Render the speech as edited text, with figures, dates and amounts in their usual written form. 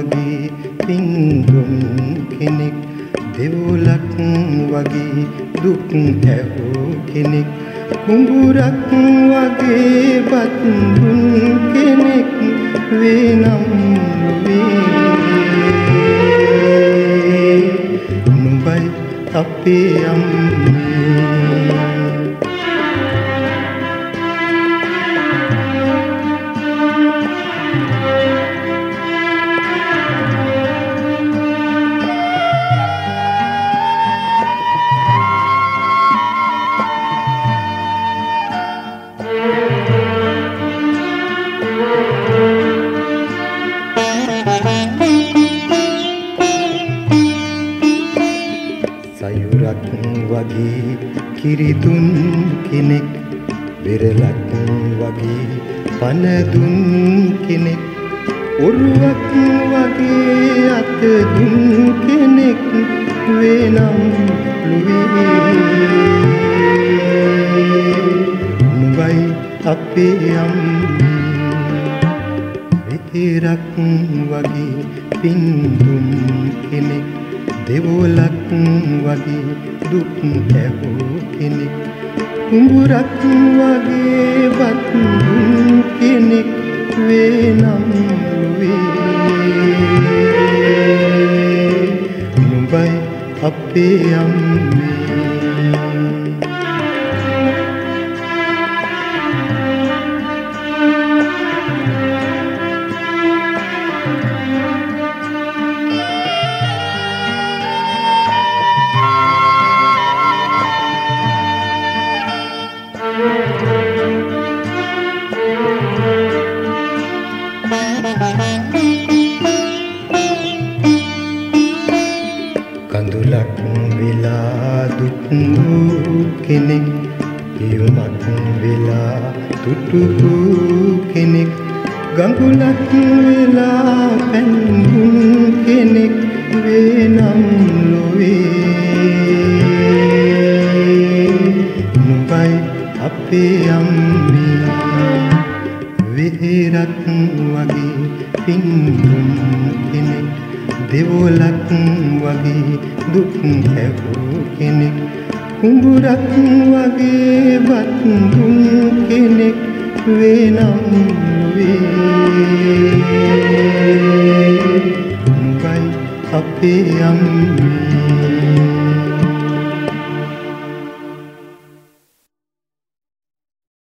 වගේ පින්දුම් කෙනෙක් දෙවොලක් වගේ දුක් ඇහූ කෙනෙක් කුඹුරක් වගේ බත් දුන් කෙනෙක් වේනම් වේ නුඹයි අපේ අම්මේ සයුරක් වගේ කිරිදුන් කෙනෙක් වෙරළක් වගේ පන දුන් කෙනෙක් ඔරුවක් වගේ අත දුන් කෙනෙක් වේනම් නුඹයි අපේ අම්මේ වෙරක් වගේ පින්දුම් කෙනෙක් දෙවොලක් වගේ දුක් ඇහූ කෙනෙක් කුඹුරක් වගේ වත් දුන් කෙනෙක් වේනම් වේ නුඹයි අපේ අම්මේ කඳුලක් වෙලා දුක් කෙනෙක් පියුමක් වෙලා තුටු කෙනෙක් ගඟුලක් වෙලා පැන්දුන් කෙනෙක් වේනම් ලොවේ නුඹයි අපේ අම්මේ වෙහෙරක් වගේ පින්දුන් කෙනෙක් දෙවොලක් වගේ දුක් ඇහූ කෙනෙක් කුඹුරක් වගේ වත් දුන් කෙනෙක් වේනම් වේ නුඹයි අපේ අම්මේ